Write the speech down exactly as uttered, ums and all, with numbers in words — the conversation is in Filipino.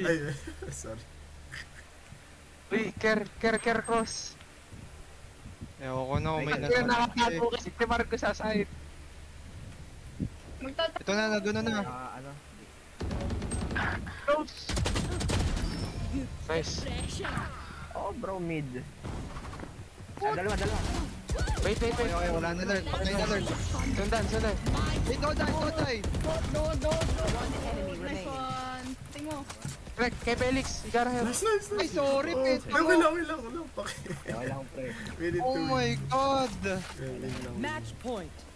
Ay, sorry. Uy, care, care, care cross. Ewan ko na kung may Kaya nasa. nakatago kasi si Marco sa side. Ito na, naguno na. Ah, ano? Close! Nice. Oh, bro, mid. Ah, dalawa, dalawa. Wait, wait, Okay, wait. okay, wala na alert. Patay na alert. Sundan, sundan. Hey, don't die, don't die. Nice one. Tingmo. Correct, kay Felix. You gotta help. Nice, nice, Ay, nice. sorry, pet. Ay, wala, wala, wala. Paki. Okay lang, pre. We need Oh to my God. win. Match point.